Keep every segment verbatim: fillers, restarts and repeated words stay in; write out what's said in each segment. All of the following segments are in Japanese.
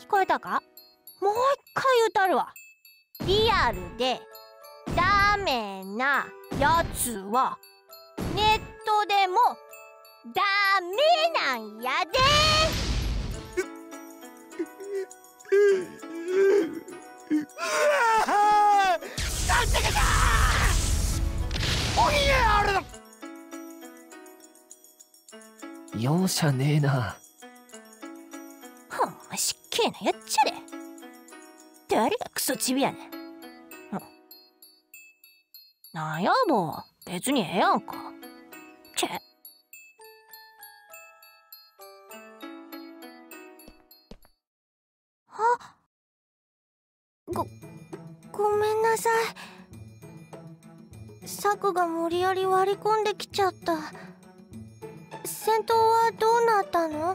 聞こえたか？もう一回言うたるわ。リアルでダメなやつはネットでもダメなんやで。 なんてかだおいやあれだ。 容赦ねえな。 ほんましっけえなやっちゃれ。誰がクソチビやねん。なんやぼう、別にええやんか。チェあ、ご、ごめんなさい。サクが無理やり割り込んできちゃった。戦闘はどうなったの？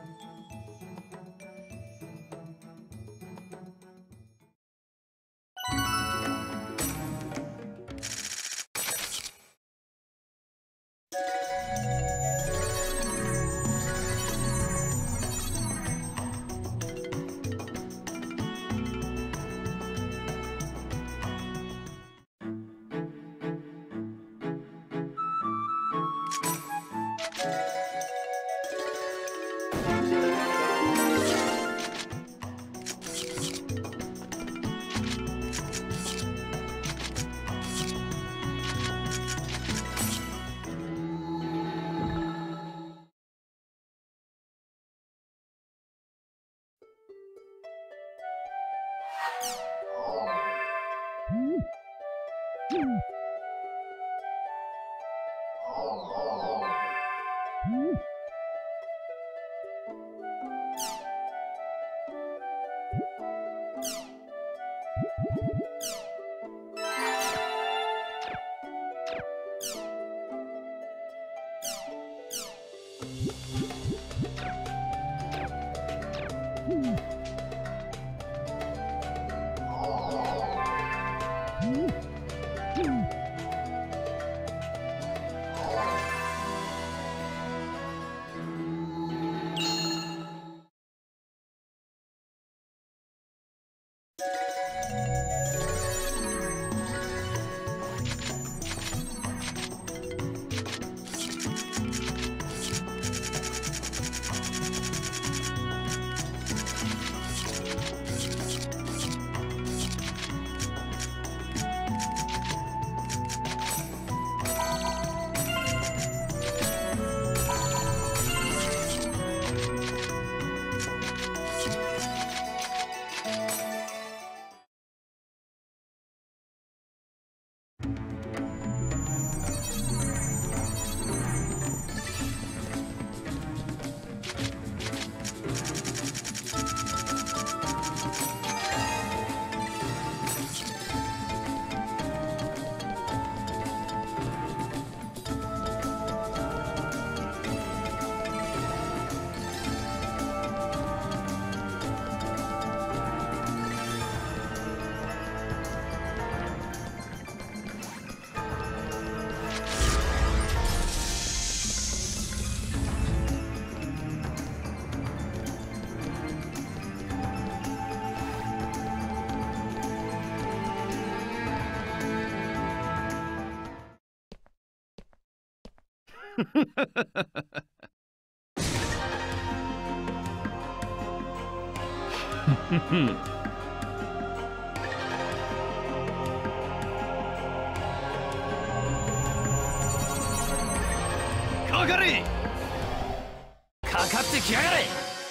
かかれ、かかってきやがれ。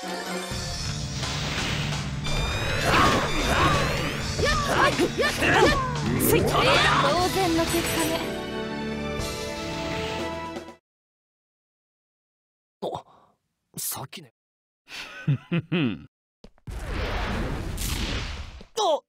ついた当然の結果ね。 あ、さっきね。あ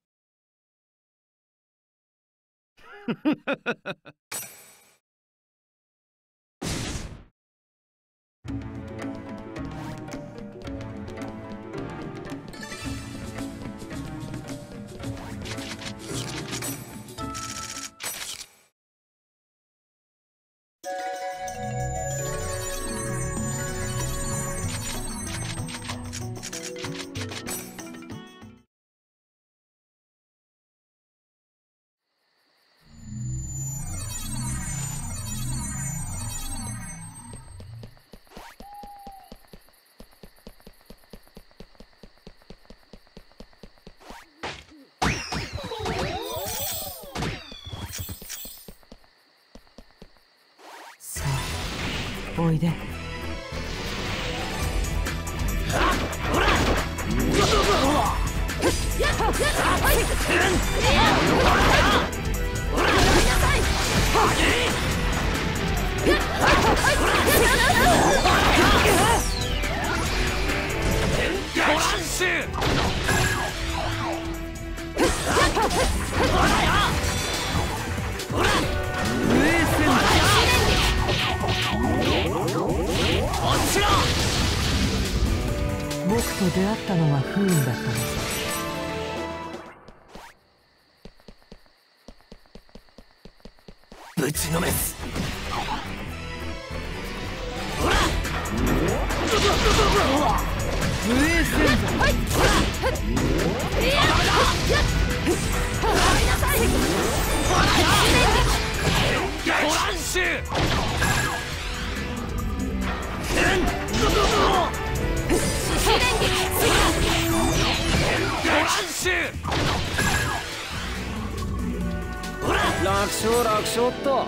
おいで。僕と出会ったのが不運だったのさ。 ぶちのめす。 無影戦隊。 楽勝楽勝っと。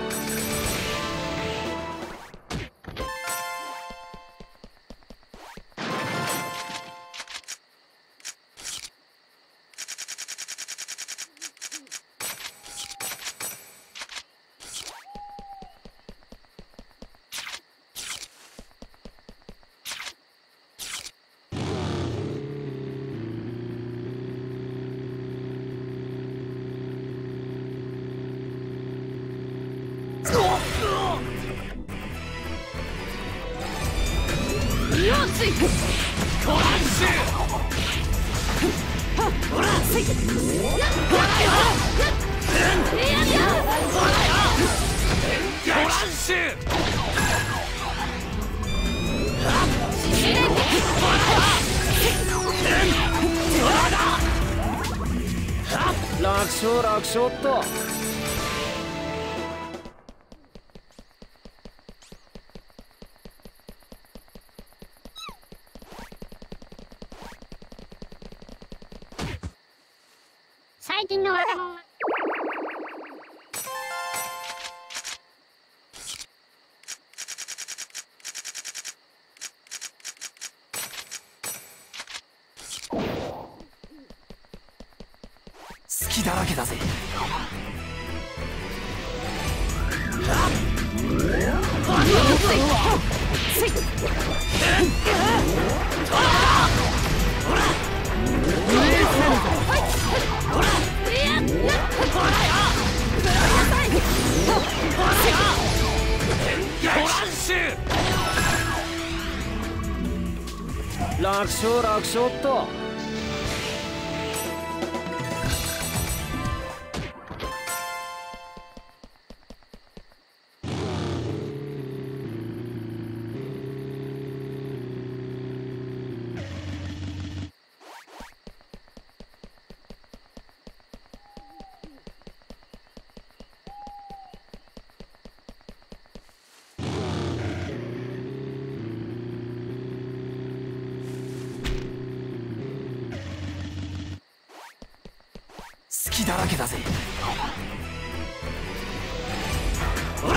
楽勝楽勝っと。 最近の若者は好きだらけだぜ。楽勝楽勝っと。好きだらけだぜ。ほら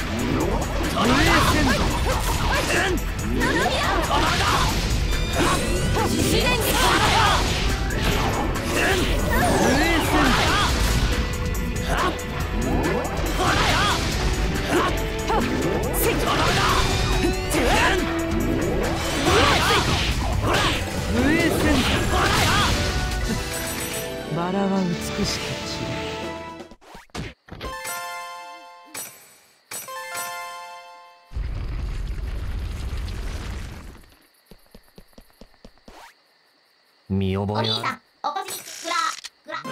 バラは美しく散る。 見お覚えある。 兄さんお越しグラグラ。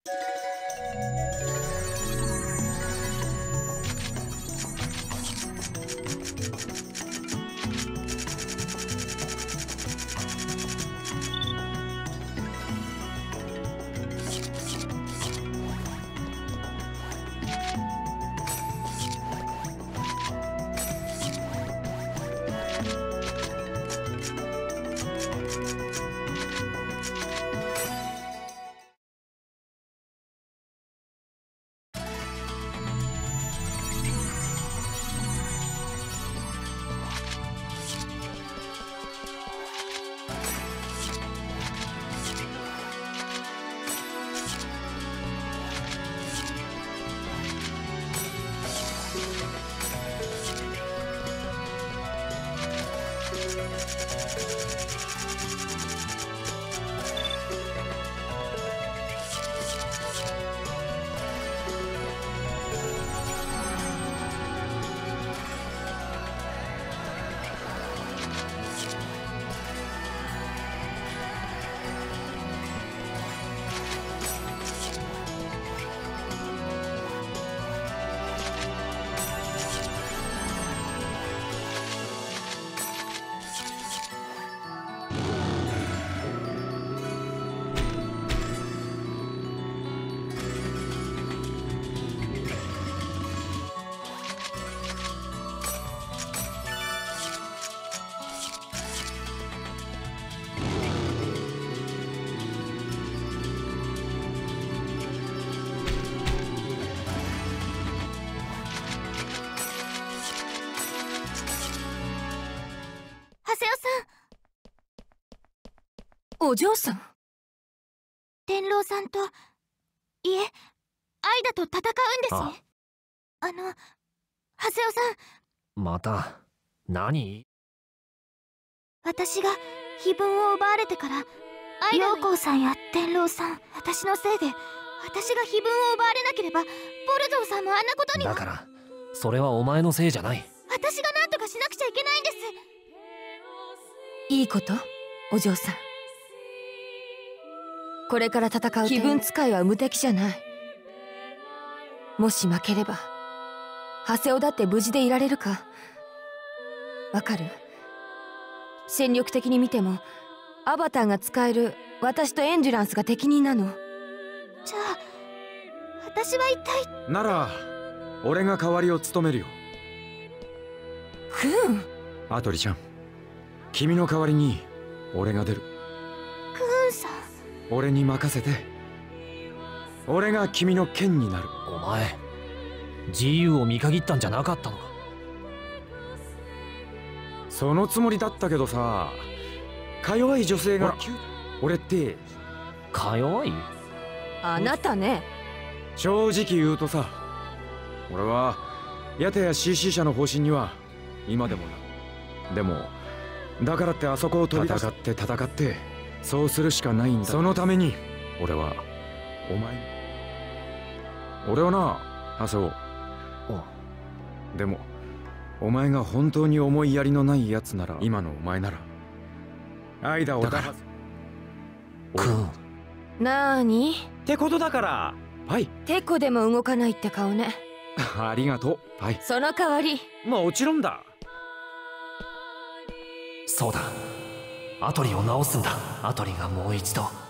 お嬢さん。天狼さんと、いえ、アイダと戦うんですね。あの、ハセオさん。また、何？ 私が碑文を奪われてから、陽光さんや天狼さん、私のせいで、私が碑文を奪われなければ、ボルゾーさんもあんなことには。 だから、それはお前のせいじゃない。 私が何とかしなくちゃいけないんです。 いいこと、お嬢さん。これから戦う碑文使いは無敵じゃない。もし負ければハセオだって無事でいられるかわかる？戦力的に見てもアバターが使える私とエンデュランスが適任なの。 じゃあ私は一体。 なら俺が代わりを務めるよ。 クーン。 アトリちゃん、君の代わりに俺が出る。 クーンさん、 俺に任せて。俺が君の剣になる。 お前、自由を見限ったんじゃなかったのか？ そのつもりだったけどさ、か弱い女性が。俺ってか弱い？ あなたね。 正直言うとさ、俺はヤタや シーシー 社の方針には今でもな。でもだからってあそこを飛び出して戦って戦ってそうするしかないんだ。そのために俺はお前に。俺はな、ハセオ。でもお前が本当に思いやりのないやつなら、今のお前ならアイダをだからクーン。 なーにってことだから。はい。 テコでも動かないって顔ね。 ありがとう。はい。 その代わり。 もちろんだ。 そうだ、アトリを直すんだ。アトリがもう一度